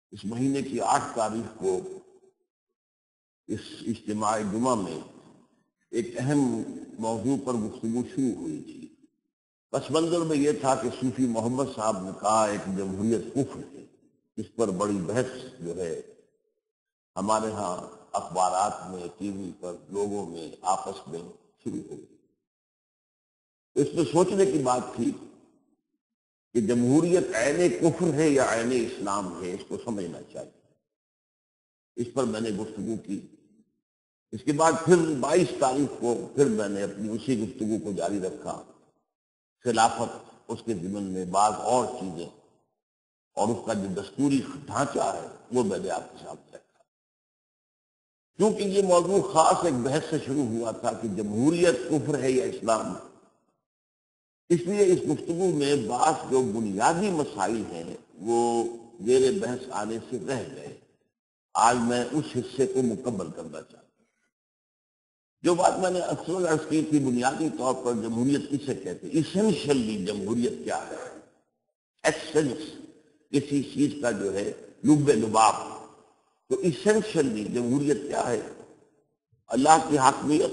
اس مہینے کی 8 تاریخ کو اس اجتماع جمعہ میں ایک اہم موضوع پر گفتگو شروع ہوئی تھی۔ پس منظر میں یہ تھا کہ صوفی محمد صاحب نے کہا ایک جمہوریت کفر ہے۔ اس پر بڑی بحث جو ہے ہمارے ہاں اخبارات میں، ٹی وی پر، لوگوں میں آپس میں شروع ہو گئی۔ اس میں سوچنے کی بات تھی کہ جمہوریت عین کفر ہے یا عین اسلام ہے، اس کو سمجھنا چاہیے۔ اس پر میں نے گفتگو کی۔ اس کے بعد پھر 22 تاریخ کو پھر میں نے اپنی اسی گفتگو کو جاری رکھا۔ خلافت، اس کے ضمن میں بعض اور چیزیں اور اس کا جو دستوری ڈھانچہ ہے وہ میں نے آپ کے سامنے رکھا۔ کیونکہ یہ موضوع خاص ایک بحث سے شروع ہوا تھا کہ جمہوریت کفر ہے یا اسلام ہے، اس لیے اس گفتگو میں بعض جو بنیادی مسائل ہیں وہ زیر بحث آنے سے رہ گئے۔ آج میں اس حصے کو مکمل کرنا چاہتا ہوں۔ جو بات میں نے اکثر عرض کی تھی، بنیادی طور پر جمہوریت کسے کہتے ہیں، ایسنشلی جمہوریت کیا ہے، ایسنس کسی چیز کا جو ہے لب لباب، تو ایسنشلی جمہوریت کیا ہے؟ اللہ کی حاکمیت،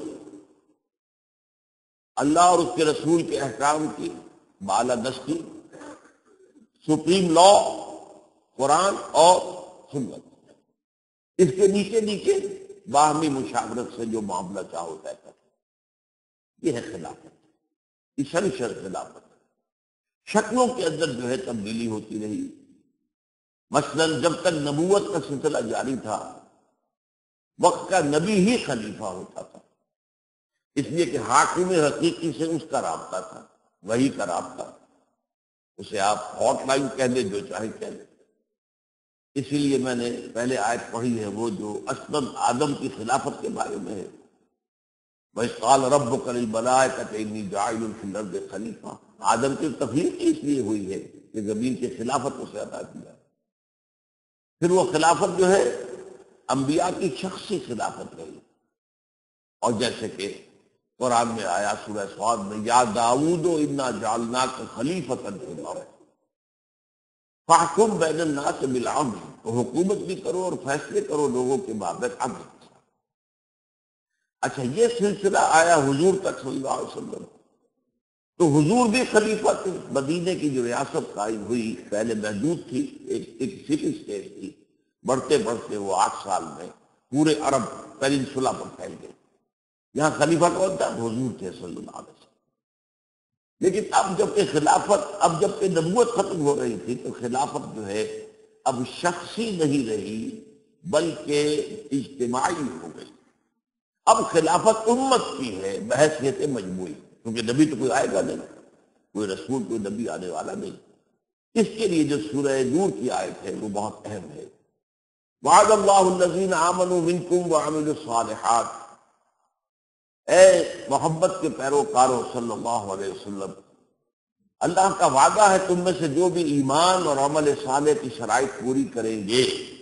اللہ اور اس کے رسول کے احکام کی بالادستی، سپریم لا قرآن اور سنت، اس کے نیچے نیچے باہمی مشاورت سے جو معاملہ چاہو طے کرے، یہ ہے خلافت، ایسنشل خلافت۔ شکلوں کے اندر جو ہے تبدیلی ہوتی رہی۔ مثلا جب تک نبوت کا سلسلہ جاری تھا، وقت کا نبی ہی خلیفہ ہوتا تھا، اس لیے کہ حاکم حقیقی سے اس کا رابطہ تھا، وہی کا رابطہ، اسے آپ ہاٹ لائن کہہ لیں، جو چاہے کہہ لیں۔ اسی لیے میں نے پہلے آیت پڑھی ہے وہ جو اسلم آدم کی خلافت کے بارے میں ہے، وَإِذْ قَالَ رَبُّكَ لِلْمَلَائِكَةِ إِنِّي جَاعِلٌ فِي الْأَرْضِ خَلِيفَةً۔ آدم کی تفریق اس لیے ہوئی ہے کہ زمین کی خلافت اسے عطا کیا۔ پھر وہ خلافت جو ہے انبیاء کی شخصی خلافت رہی، اور جیسے کہ قرآن میں آیا سورہ صاد میں، یا داؤد انا جعلناک خلیفۃ فی الارض فاحکم بین الناس بالعدل، تو حکومت بھی کرو اور فیصلے کرو لوگوں کے مابین عدل کے ساتھ۔ اچھا، یہ سلسلہ آیا حضور تک صلی اللہ علیہ وسلم، تو حضور بھی خلیفہ تھے۔ مدینے کی جو ریاست قائم ہوئی پہلے محدود تھی، ایک سٹی اسٹیٹ تھی، بڑھتے بڑھتے وہ 8 سال میں پورے عرب پیننسولا پر پھیل گئی۔ یہاں خلیفہ کون تھا؟ حضور تھے صلی اللہ علیہ وسلم۔ لیکن اب جب کہ نبوت ختم ہو رہی تھی، تو خلافت جو ہے اب شخصی نہیں رہی بلکہ اجتماعی ہو گئی۔ اب خلافت امت کی ہے بحیثیت مجموعی، کیونکہ نبی تو کوئی آئے گا نہیں، کوئی رسول، کوئی نبی آنے والا نہیں۔ اس کے لیے جو سورہ نور کی آیت ہے وہ بہت اہم ہے۔ وعد اللہ الذین آمنوا منکم وعملوا الصالحات، اے محمد کے پیروکاروں صلی اللہ علیہ وسلم، اللہ کا وعدہ ہے تم میں سے جو بھی ایمان اور عمل صالح کی شرائط پوری کریں گے،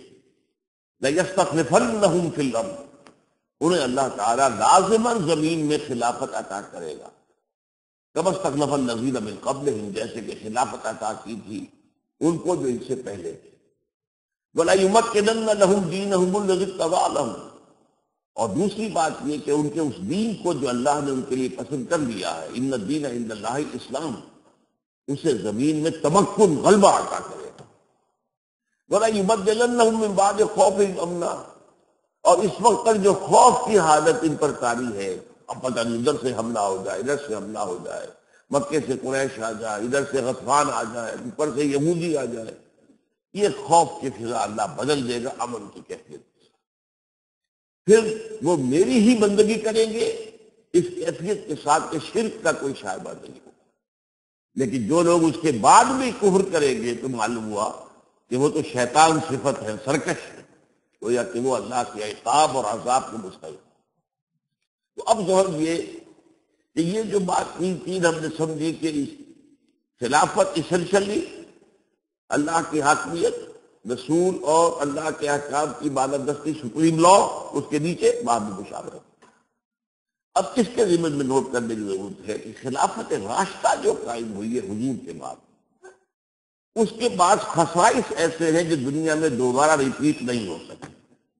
لَيَسْتَخْلِفَنَّهُمْ فِي الْأَرْضِ، انہیں اللہ تعالیٰ لازماً زمین میں خلافت عطا کرے گا، كَمَا اسْتَخْلَفَ الَّذِينَ مِن قَبْلِهِمْ، جیسے کہ خلافت عطا کی تھی ان کو جو ان سے پہلے تھے۔ وَلَيُمَكِّنَنَّ لَهُمْ دِينَهُمُ الَّذِي ارْتَضَىٰ لَهُمْ، اور دوسری بات یہ کہ ان کے اس دین کو جو اللہ نے ان کے لیے پسند کر لیا ہے، ان الدین عند اللہ الاسلام، اسے زمین میں تمکن، غلبہ عطا کرے گا۔ وَلَيُبَدِّلَنَّهُم مِّن بَعْدِ خَوْفِهِمْ أَمْنًا، اور اس وقت تک جو خوف کی حالت ان پر طاری ہے، اب پتہ نہیں ادھر سے حملہ ہو جائے، ادھر سے حملہ ہو جائے، مکے سے قریش آ جائے، ادھر سے غطفان آ جائے، اوپر سے یہودی آ جائے، یہ خوف کی فضا اللہ بدل دے گا امن کی کیفیت۔ پھر وہ میری ہی بندگی کریں گے اس کیفیت کے ساتھ کہ شرک کا کوئی شائبہ نہیں ہوگا۔ لیکن جو لوگ اس کے بعد بھی کفر کریں گے تو معلوم ہوا کہ وہ تو شیطان صفت ہے، سرکش ہے، گویا کہ وہ اللہ کے عقاب اور عذاب کو مستحق۔ تو اب ظاہر یہ کہ یہ جو بات تین ہم نے سمجھی کہ خلافت ایسنشلی اللہ کی حاکمیت، رسول اور اللہ کے احکام کی بالادستی، سپریم لا، اس کے نیچے باہمی مشاورت۔ اب اس کے ضمن میں نوٹ کرنے کی ضرورت ہے کہ خلافت راشدہ جو قائم ہوئی ہے حضور کے بعد، اس کے بعد خصائص ایسے ہیں جو دنیا میں دوبارہ ریپیٹ نہیں ہو سکتے.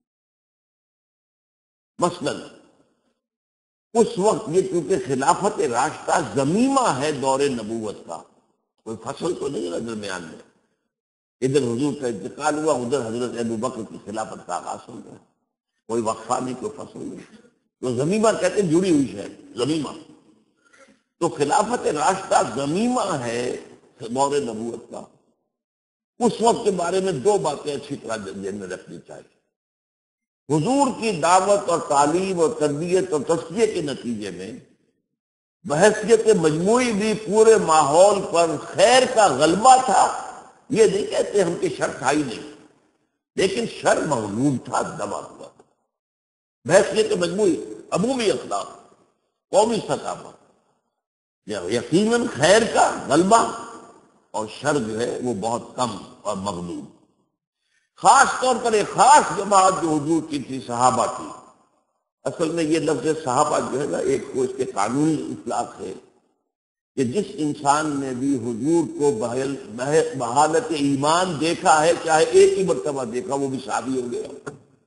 مثلا اس وقت یہ چونکہ خلافت راشدہ ضمیمہ ہے دور نبوت کا، کوئی فصل تو نہیں ہے درمیان میں. ادھر حضور کا انتقال ہوا، ادھر حضرت ابوبکر کی خلافت کا آغاز ہو گیا. کوئی وقفہ نہیں، کوئی فصل نہیں. تو ضمیمہ کہتے ہیں جڑی ہوئی ہے ضمیمہ. تو خلافت راشدہ ضمیمہ ہے دور نبوت کا. اس وقت کے بارے میں دو باتیں اچھی طرح ذہن میں رکھنی چاہیے. حضور کی دعوت اور تعلیم اور تربیت اور تزکیے کے نتیجے میں بحیثیت مجموعی بھی پورے ماحول پر خیر کا غلبہ تھا. یہ نہیں کہتے ہم کہ شر تھا ہی نہیں، لیکن شر مغلوب تھا، دبا ہوا تھا. بحیثیت مجموعی عمومی اخلاق، قومی سطح پر یقیناً خیر کا غلبہ اور شر جو ہے وہ بہت کم اور مغلوب. خاص طور پر ایک خاص جماعت جو حضور کی تھی صحابہ کی. اصل میں یہ لفظ صحابہ جو ہے نا، ایک تو اس کے قانونی اطلاق ہے کہ جس انسان نے بھی حضور کو بحالت ایمان دیکھا ہے، چاہے ایک ہی مرتبہ دیکھا، وہ بھی صحابی ہو گیا.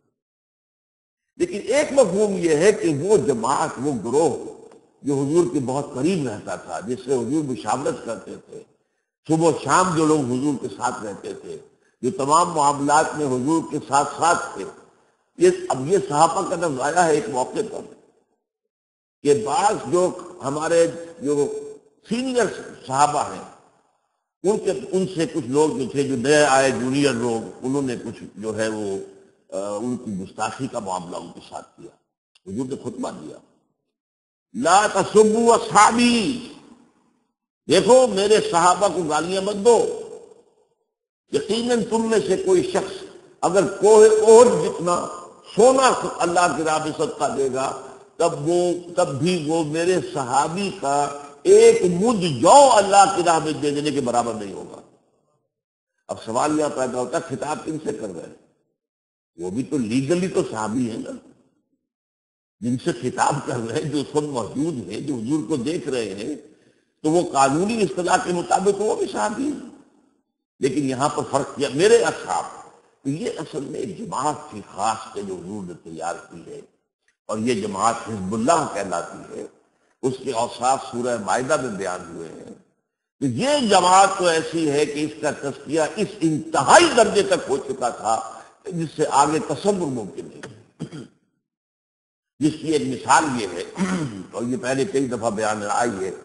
لیکن ایک مفہوم یہ ہے کہ وہ جماعت، وہ گروہ جو حضور کے بہت قریب رہتا تھا، جس سے حضور مشاورت کرتے تھے، صبح و شام جو لوگ حضور کے ساتھ رہتے تھے، جو تمام معاملات میں حضور کے ساتھ ساتھ تھے. اب یہ صحابہ کا لفظ آیا ہے ایک موقع پر کہ بعض جو ہمارے جو سینئر صحابہ ہیں ان سے کچھ لوگ جو تھے، جو نئے آئے جونیئر لوگ، انہوں نے کچھ جو ہے وہ ان کی گستاخی کا معاملہ ان کے ساتھ کیا. حضور نے خطبہ دیا، لا تسبوا اصحابی، دیکھو میرے صحابہ کو گالیاں مت دو. یقیناً تم میں سے کوئی شخص اگر کوہ احد جتنا سونا اللہ کی راہ میں صدقہ دے گا، تب بھی وہ میرے صحابی کا ایک مد جو اللہ کی راہ میں دے دینے کے برابر نہیں ہوگا. اب سوال یہ پیدا ہوتا ہے خطاب کن سے کر رہے ہیں؟ وہ بھی تو لیگلی تو صحابی ہیں نا، جن سے خطاب کر رہے ہیں، جو اس وقت موجود ہیں، جو حضور کو دیکھ رہے ہیں، تو وہ قانونی اصطلاح کے مطابق وہ بھی صحابی ہیں. لیکن یہاں پر فرق کیا میرے اصحاب. تو یہ اصل میں ایک جماعت تھی خاص کے جو حضور نے تیار کی ہے، اور یہ جماعت حزب اللہ کہلاتی ہے. اس کے اوصاف سورہ مائدہ میں بیان ہوئے ہیں. تو یہ جماعت تو ایسی ہے کہ اس کا تزکیہ اس انتہائی درجے تک ہو چکا تھا جس سے آگے تصور ممکن نہیں. جس کی ایک مثال یہ ہے، اور یہ پہلے کئی دفعہ بیان آئی ہے،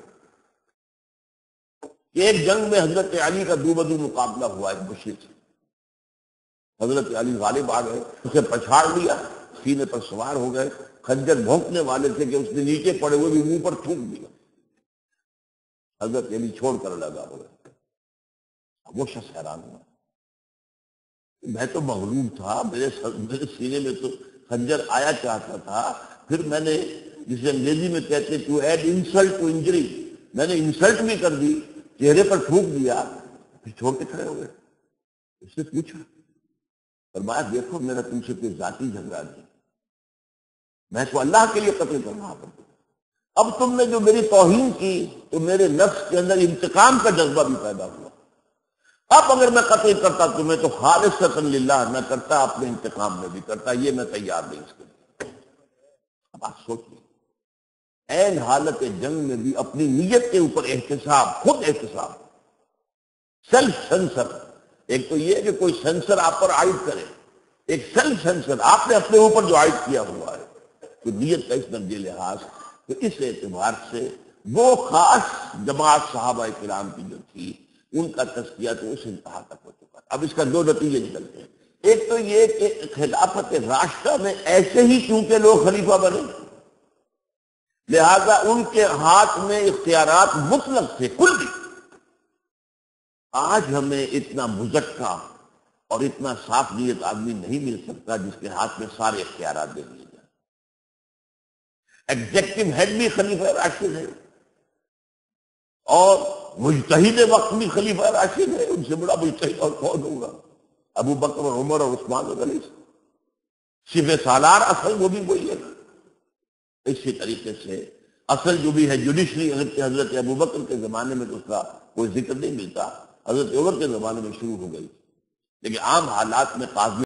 کہ ایک جنگ میں حضرت علی کا دو بدو مقابلہ ہوا ایک مشرک سے. حضرت علی غالب آ گئے، اسے پچھاڑ لیا، سینے پر سوار ہو گئے. خنجر بھونکنے والے تھے کہ اس نے نیچے پڑے ہوئے بھی منہ پر تھوک دیا. حضرت علی چھوڑ کر لگا ہو گئے. وہ شخص حیران ہوا، میں تو مغلوب تھا، میرے سینے میں تو خنجر آیا چاہتا تھا، پھر میں نے جسے انگریزی میں کہتے to add insult to injury, میں نے انسلٹ بھی کر دی، چہرے پر تھوک دیا، پھر چھوڑ کے کھڑے ہو گئے. اس نے پوچھا، فرمایا دیکھو میرا تم سے کوئی ذاتی جھگڑا نہیں، میں تو اللہ کے لیے قتل کر رہا تھا. اب تم نے جو میری توہین کی تو میرے نفس کے اندر انتقام کا جذبہ بھی پیدا ہوا. اب اگر میں قتل کرتا تمہیں تو خالصۃ للہ نہ کرتا، اپنے انتقام میں بھی کرتا، یہ میں تیار نہیں اس کے لیے. اب آپ سوچیں، این حالت جنگ میں بھی اپنی نیت کے اوپر احتساب، خود احتساب، سیلف سینسر. ایک تو یہ کہ کوئی سینسر آپ پر عائد کرے، ایک سیلف سینسر آپ نے اپنے اوپر جو عائد کیا ہوا ہے. تو نیت کا اس درجے لحاظ، تو اس اعتبار سے وہ خاص جماعت صحابہ کرام کی جو تھی ان کا تزکیہ تو اس انتہا تک ہو چکا. اب اس کا دو نتیجے نکلتے ہیں. ایک تو یہ کہ خلافت راشدہ میں ایسے ہی کیونکہ لوگ خلیفہ بنے، لہذا ان کے ہاتھ میں اختیارات مطلق تھے، کلی. آج ہمیں اتنا مزکہ اور اتنا صاف نیت آدمی نہیں مل سکتا جس کے ہاتھ میں سارے اختیارات دے دیے جائیں. ایگزیکٹو ہیڈ بھی خلیفہ راشد ہے، اور مجتہد وقت بھی خلیفہ راشد ہے. ان سے بڑا مجتہد اور کون ہوگا؟ ابو بکر اور عمر اور عثمان اور علی. صرف سالار اصل وہ بھی وہی ہے. اسی طریقے سے اصل جو بھی ہے جوڈیشری حضرت ابو بکر کے زمانے میں تو اس کا کوئی ذکر نہیں ملتا. حضرت عمر کے زمانے میں شروع ہو گئی، لیکن عام حالات میں قاضی